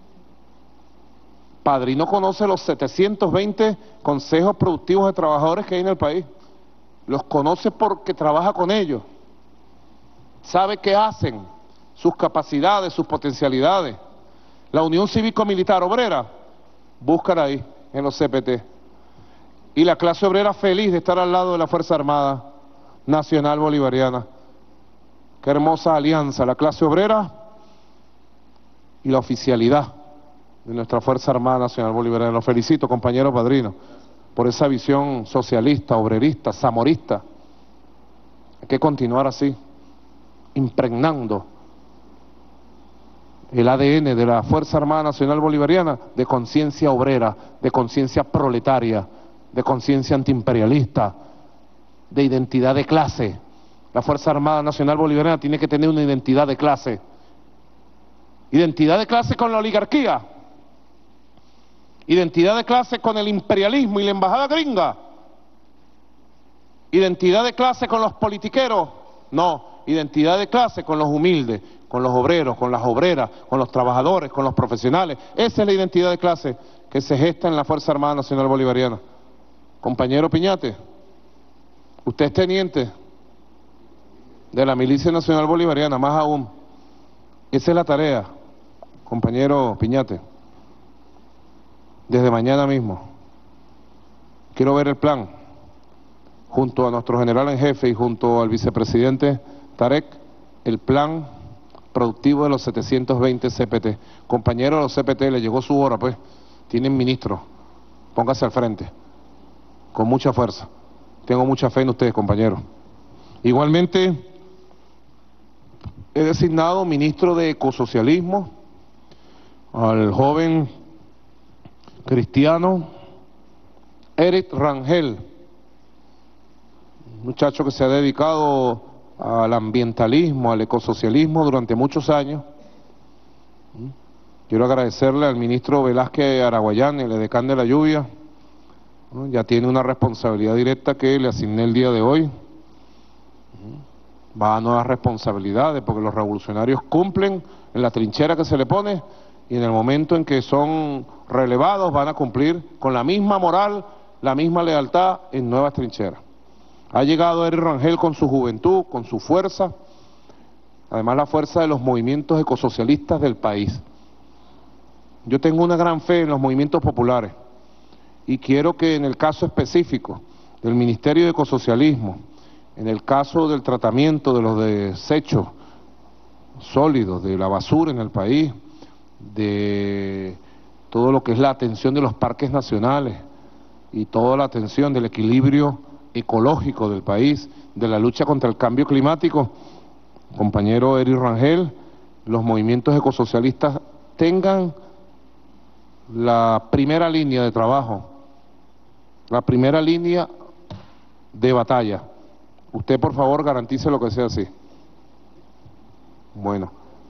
C: Padrino conoce los 720 consejos productivos de trabajadores que hay en el país. Los conoce porque trabaja con ellos. Sabe qué hacen, sus capacidades, sus potencialidades. La Unión Cívico-Militar Obrera, búscala ahí, en los CPT. Y la clase obrera feliz de estar al lado de la Fuerza Armada Nacional Bolivariana. Qué hermosa alianza, la clase obrera y la oficialidad de nuestra Fuerza Armada Nacional Bolivariana. Los felicito, compañero Padrino, por esa visión socialista, obrerista, zamorista. Hay que continuar así, impregnando el ADN de la Fuerza Armada Nacional Bolivariana de conciencia obrera, de conciencia proletaria, de conciencia antiimperialista, de identidad de clase. La Fuerza Armada Nacional Bolivariana tiene que tener una identidad de clase. Identidad de clase con la oligarquía. Identidad de clase con el imperialismo y la embajada gringa. Identidad de clase con los politiqueros. No, identidad de clase con los humildes, con los obreros, con las obreras, con los trabajadores, con los profesionales. Esa es la identidad de clase que se gesta en la Fuerza Armada Nacional Bolivariana. Compañero Piñate, usted es teniente de la Milicia Nacional Bolivariana, más aún. Esa es la tarea, compañero Piñate. Desde mañana mismo quiero ver el plan, junto a nuestro general en jefe y junto al vicepresidente Tarek, el plan productivo de los 720 CPT. Compañero de los CPT, le llegó su hora, pues. Tienen ministro, póngase al frente, con mucha fuerza. Tengo mucha fe en ustedes, compañeros. Igualmente, he designado ministro de Ecosocialismo al joven cristiano Eric Rangel, un muchacho que se ha dedicado al ambientalismo, al ecosocialismo durante muchos años. Quiero agradecerle al ministro Velázquez Araguayán, el edecán de la lluvia. Ya tiene una responsabilidad directa que le asigné el día de hoy. Va a nuevas responsabilidades porque los revolucionarios cumplen en la trinchera que se le pone y en el momento en que son relevados van a cumplir con la misma moral, la misma lealtad en nuevas trincheras. Ha llegado Eric Rangel con su juventud, con su fuerza, además la fuerza de los movimientos ecosocialistas del país. Yo tengo una gran fe en los movimientos populares y quiero que en el caso específico del Ministerio de Ecosocialismo, en el caso del tratamiento de los desechos sólidos, de la basura en el país, de todo lo que es la atención de los parques nacionales y toda la atención del equilibrio ecológico del país, de la lucha contra el cambio climático, compañero Eric Rangel, los movimientos ecosocialistas tengan la primera línea de trabajo, la primera línea de batalla. Usted, por favor, garantice lo que sea así. Bueno,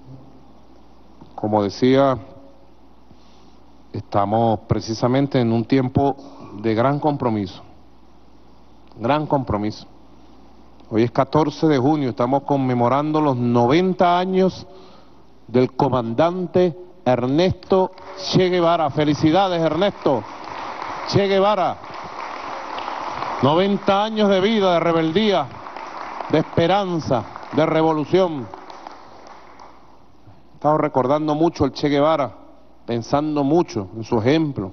C: como decía, estamos precisamente en un tiempo de gran compromiso. Gran compromiso. Hoy es 14 de junio, estamos conmemorando los 90 años del comandante Ernesto Che Guevara. Felicidades, Ernesto Che Guevara. 90 años de vida, de rebeldía, de esperanza, de revolución. He estado recordando mucho el Che Guevara, pensando mucho en su ejemplo.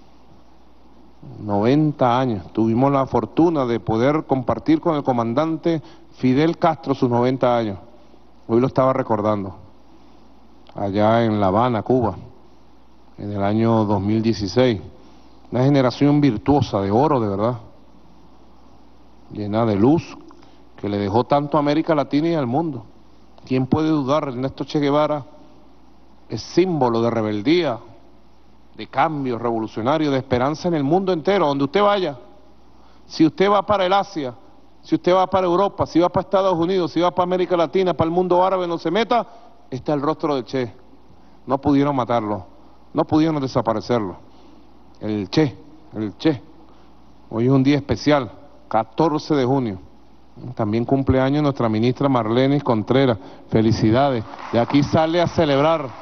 C: 90 años, tuvimos la fortuna de poder compartir con el comandante Fidel Castro sus 90 años. Hoy lo estaba recordando, allá en La Habana, Cuba, en el año 2016. Una generación virtuosa, de oro, de verdad, llena de luz, que le dejó tanto a América Latina y al mundo. ¿Quién puede dudar? Ernesto Che Guevara es símbolo de rebeldía, de cambio revolucionario, de esperanza en el mundo entero, donde usted vaya. Si usted va para el Asia, si usted va para Europa, si va para Estados Unidos, si va para América Latina, para el mundo árabe, no se meta, está el rostro de Che. No pudieron matarlo, no pudieron desaparecerlo. El Che. Hoy es un día especial, 14 de junio. También cumpleaños nuestra ministra Marlenis Contreras. Felicidades. De aquí sale a celebrar.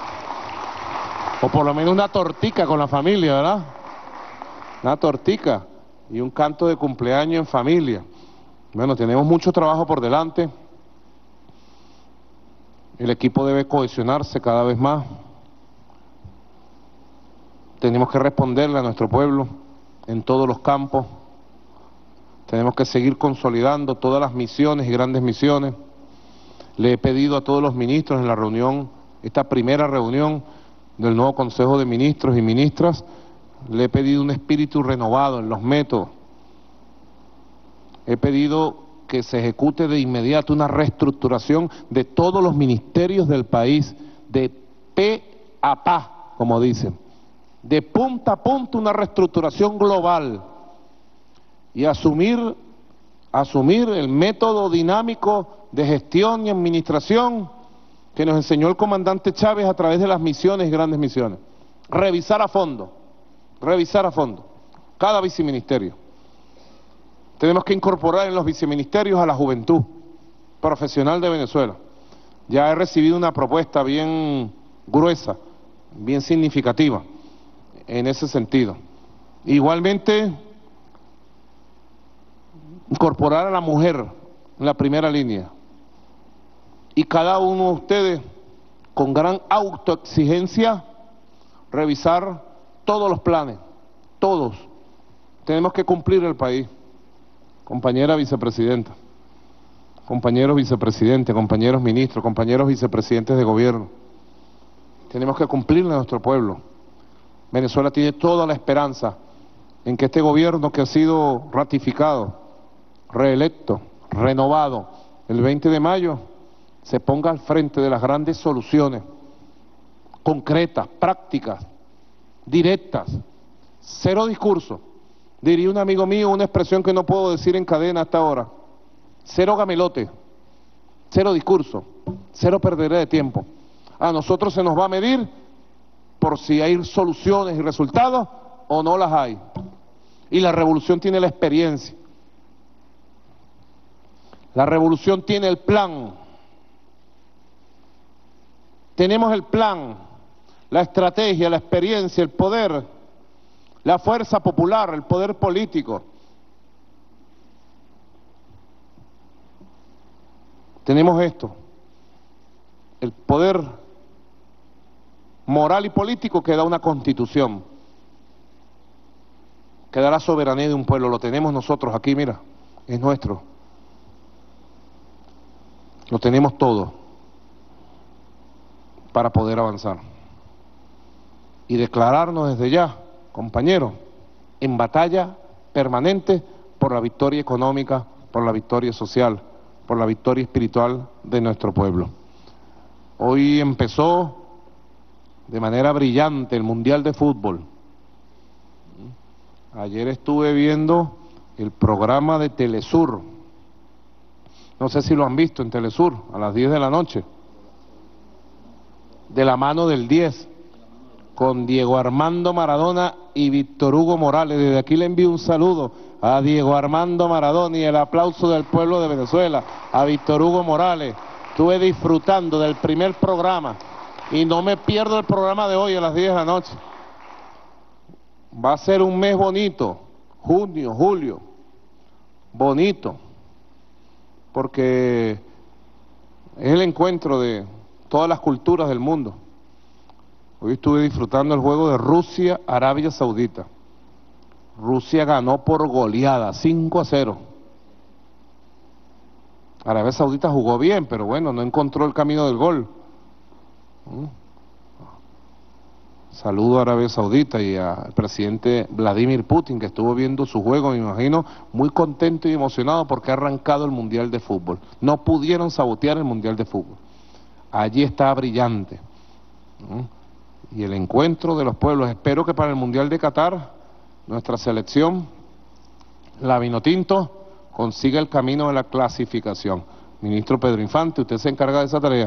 C: O por lo menos una tortica con la familia, ¿verdad? Una tortica y un canto de cumpleaños en familia. Bueno, tenemos mucho trabajo por delante. El equipo debe cohesionarse cada vez más. Tenemos que responderle a nuestro pueblo en todos los campos. Tenemos que seguir consolidando todas las misiones y grandes misiones. Le he pedido a todos los ministros en la reunión, esta primera reunión del nuevo Consejo de Ministros y Ministras, le he pedido un espíritu renovado en los métodos. He pedido que se ejecute de inmediato una reestructuración de todos los ministerios del país, de pe a pa, como dicen, de punta a punta, una reestructuración global, y asumir el método dinámico de gestión y administración que nos enseñó el comandante Chávez a través de las misiones y grandes misiones. Revisar a fondo cada viceministerio. Tenemos que incorporar en los viceministerios a la juventud profesional de Venezuela. Ya he recibido una propuesta bien gruesa, bien significativa en ese sentido. Igualmente, incorporar a la mujer en la primera línea. Y cada uno de ustedes, con gran autoexigencia, revisar todos los planes, todos. Tenemos que cumplir el país. Compañera vicepresidenta, compañeros vicepresidentes, compañeros ministros, compañeros vicepresidentes de gobierno. Tenemos que cumplirle a nuestro pueblo. Venezuela tiene toda la esperanza en que este gobierno que ha sido ratificado, reelecto, renovado el 20 de mayo, se ponga al frente de las grandes soluciones concretas, prácticas, directas, cero discurso. Diría un amigo mío una expresión que no puedo decir en cadena hasta ahora: cero gamelote, cero discurso, cero perderé de tiempo. A nosotros se nos va a medir por si hay soluciones y resultados o no las hay. Y la revolución tiene la experiencia. La revolución tiene el plan. Tenemos el plan, la estrategia, la experiencia, el poder, la fuerza popular, el poder político. Tenemos esto, el poder moral y político que da una constitución, que da la soberanía de un pueblo. Lo tenemos nosotros aquí, mira, es nuestro. Lo tenemos todo para poder avanzar y declararnos desde ya, compañeros, en batalla permanente por la victoria económica, por la victoria social, por la victoria espiritual de nuestro pueblo. Hoy empezó de manera brillante el Mundial de Fútbol. Ayer estuve viendo el programa de Telesur. No sé si lo han visto en Telesur, a las 10 de la noche. De la mano del 10, con Diego Armando Maradona y Víctor Hugo Morales. Desde aquí le envío un saludo a Diego Armando Maradona y el aplauso del pueblo de Venezuela, a Víctor Hugo Morales. Estuve disfrutando del primer programa y no me pierdo el programa de hoy a las 10 de la noche. Va a ser un mes bonito, junio, julio, bonito, porque es el encuentro de todas las culturas del mundo. Hoy estuve disfrutando el juego de Rusia-Arabia Saudita. Rusia ganó por goleada, 5-0. Arabia Saudita jugó bien, pero bueno, no encontró el camino del gol. Saludo a Arabia Saudita y al presidente Vladimir Putin, que estuvo viendo su juego, me imagino, muy contento y emocionado porque ha arrancado el Mundial de Fútbol. No pudieron sabotear el Mundial de Fútbol. Allí está brillante. Y el encuentro de los pueblos. Espero que para el Mundial de Qatar nuestra selección, la Vinotinto, consiga el camino de la clasificación. Ministro Pedro Infante, usted se encarga de esa tarea,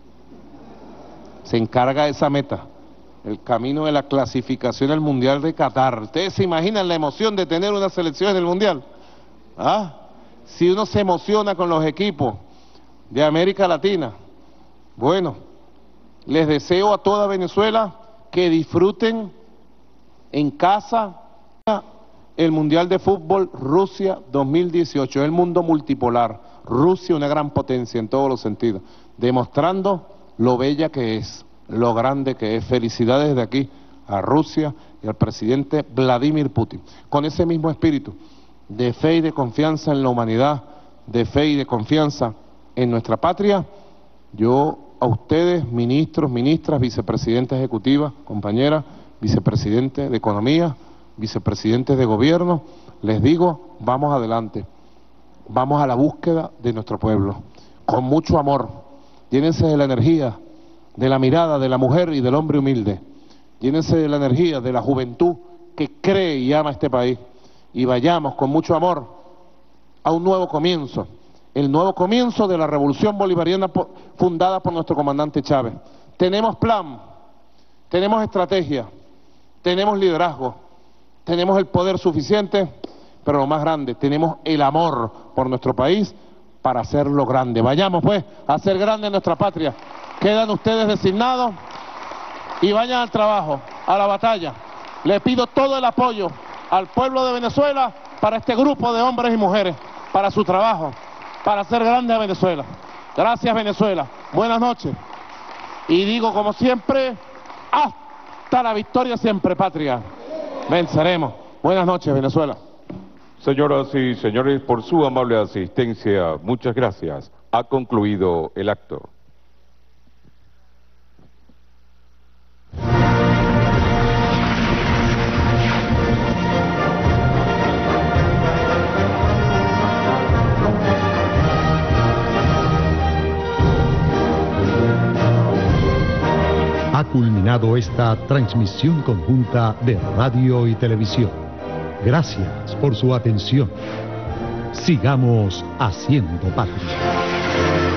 C: se encarga de esa meta, el camino de la clasificación al Mundial de Qatar. ¿Ustedes se imaginan la emoción de tener una selección en el Mundial? Si uno se emociona con los equipos de América Latina, bueno, les deseo a toda Venezuela que disfruten en casa el Mundial de Fútbol Rusia 2018, el mundo multipolar. Rusia, una gran potencia en todos los sentidos, demostrando lo bella que es, lo grande que es. Felicidades de aquí a Rusia y al presidente Vladimir Putin. Con ese mismo espíritu de fe y de confianza en la humanidad, de fe y de confianza en nuestra patria, yo a ustedes, ministros, ministras, vicepresidenta ejecutiva, compañeras, vicepresidente de Economía, vicepresidentes de Gobierno, les digo, vamos adelante, vamos a la búsqueda de nuestro pueblo, con mucho amor. Llénense de la energía, de la mirada de la mujer y del hombre humilde. Llénense de la energía de la juventud que cree y ama este país. y vayamos con mucho amor a un nuevo comienzo, el nuevo comienzo de la revolución bolivariana fundada por nuestro comandante Chávez. Tenemos plan, tenemos estrategia, tenemos liderazgo, tenemos el poder suficiente, pero lo más grande, tenemos el amor por nuestro país para hacerlo grande. Vayamos pues a hacer grande nuestra patria. Quedan ustedes designados y vayan al trabajo, a la batalla. Le pido todo el apoyo al pueblo de Venezuela para este grupo de hombres y mujeres, para su trabajo, para hacer grande a Venezuela. Gracias, Venezuela. Buenas noches. Y digo como siempre, hasta la victoria siempre, patria. Venceremos. Buenas noches, Venezuela.
B: Señoras y señores, por su amable asistencia, muchas gracias. Ha concluido el acto.
A: Ha culminado esta transmisión conjunta de radio y televisión. Gracias por su atención. Sigamos haciendo patria.